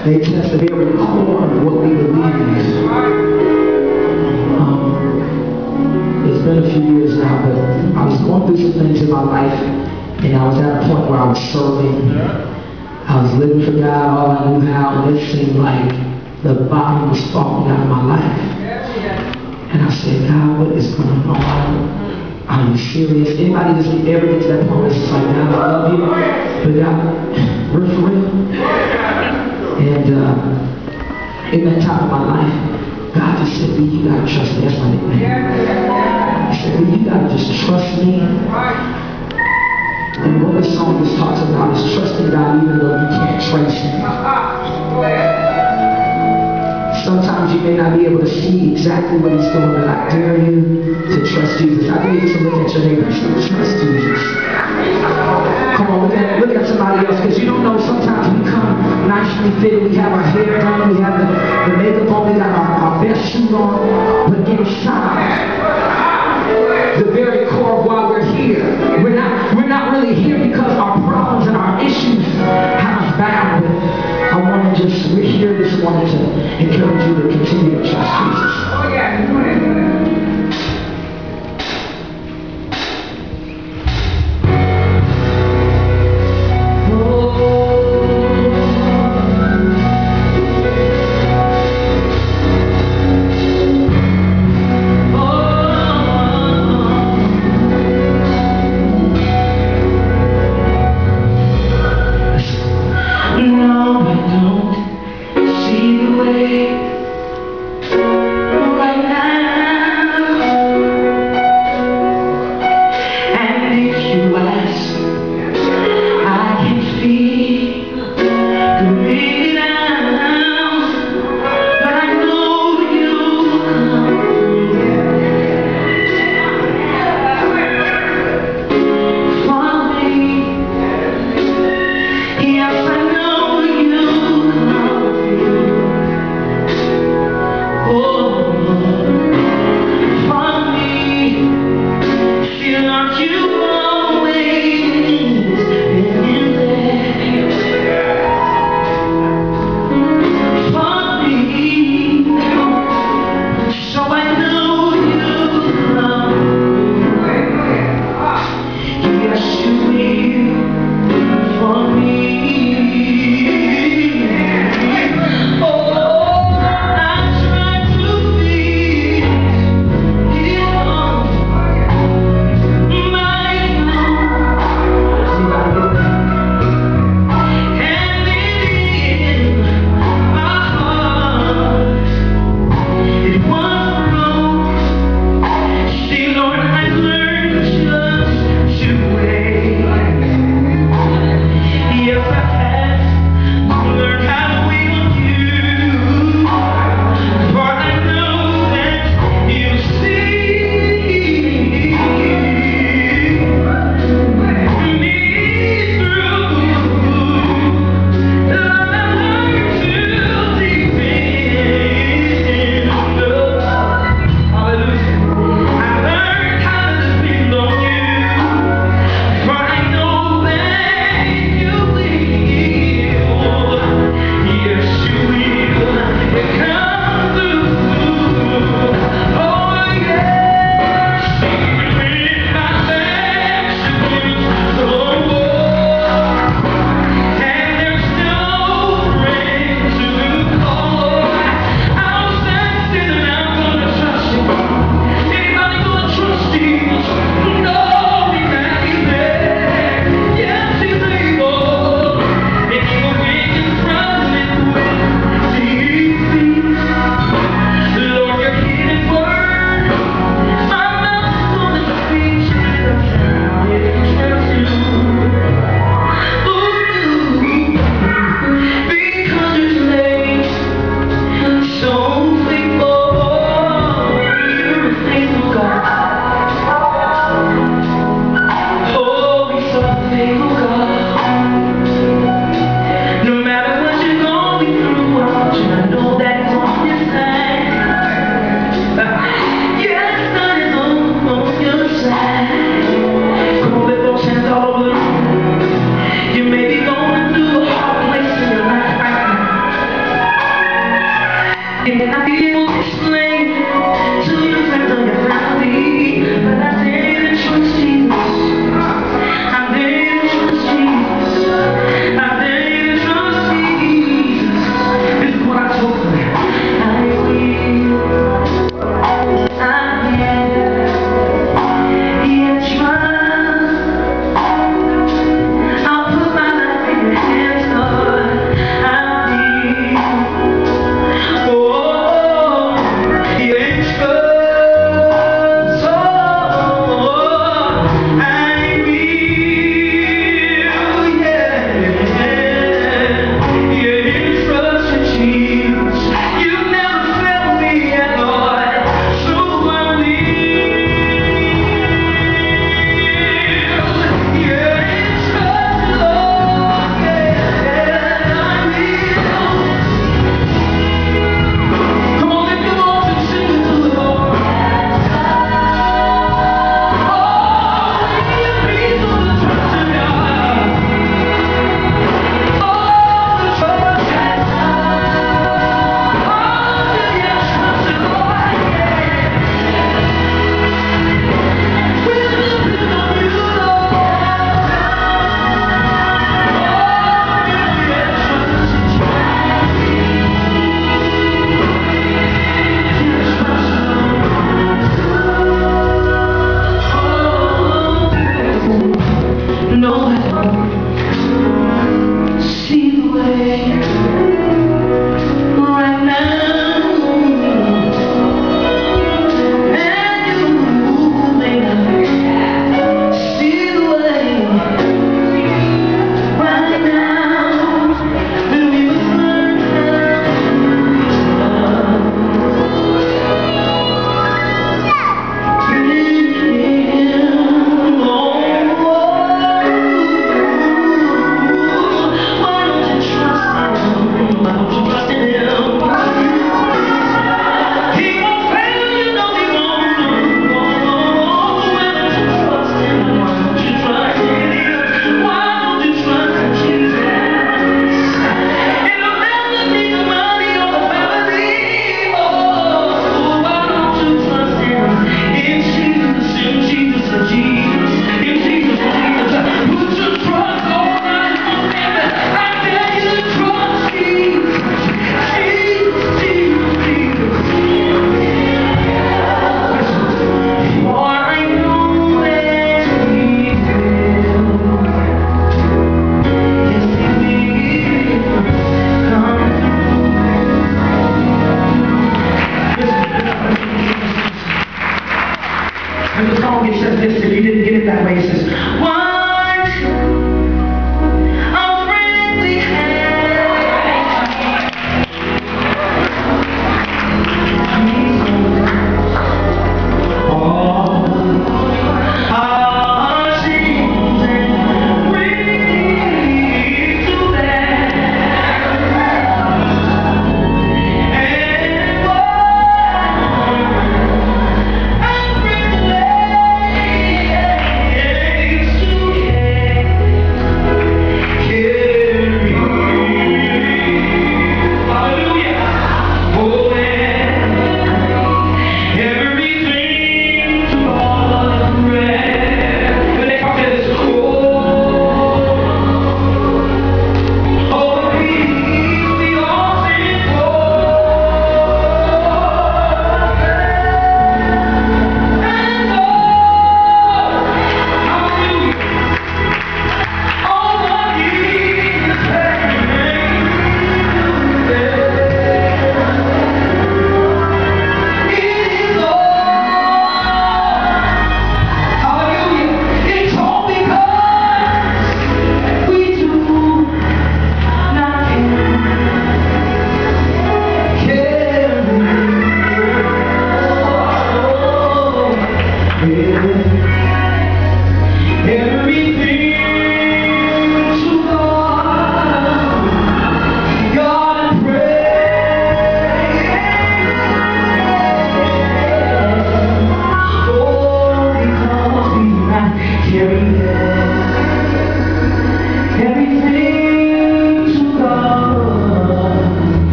They test the very core of what we believe. It's been a few years now, but I was going through some things in my life, and I was at a point where I was serving. I was living for God all I knew how, and it seemed like the bottom was falling out of my life. And I said, God, what is going on? Are you serious? Anybody just ever get to that point where it's just like, God, I love you, but God, we're for real. And in that time of my life, God just said, B, you gotta trust me. That's my nickname. He said, B, you gotta just trust me. And what this song just talks about is trusting God even though you can't trace Him. Sometimes you may not be able to see exactly what He's doing, but I dare you to trust Jesus. I dare you to look at your neighbor and say, trust Jesus.